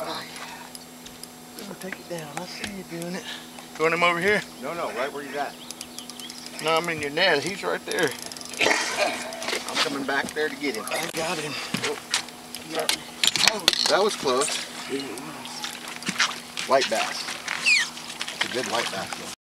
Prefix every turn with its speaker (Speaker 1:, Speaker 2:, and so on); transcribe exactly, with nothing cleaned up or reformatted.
Speaker 1: Oh, yeah. Go take it down. I see you doing it. You want him over here?
Speaker 2: No, no, right where you're at.
Speaker 1: No, I'm in your net. He's right there.
Speaker 2: I'm coming back there to get him.
Speaker 1: I got him. Oh.
Speaker 2: That was close. White bass. It's a good white bass though.